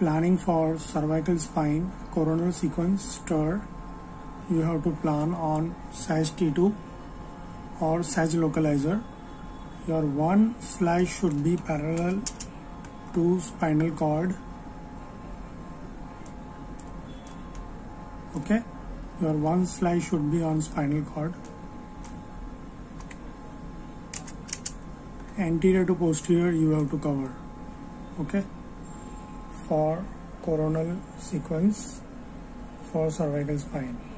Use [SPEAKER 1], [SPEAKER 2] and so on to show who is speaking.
[SPEAKER 1] Planning for cervical spine coronal sequence stir, you have to plan on sag T2 or sag localizer. Your one slice should be parallel to spinal cord. Okay, your one slice should be on spinal cord. Anterior to posterior you have to cover. Okay, for coronal sequence for cervical spine.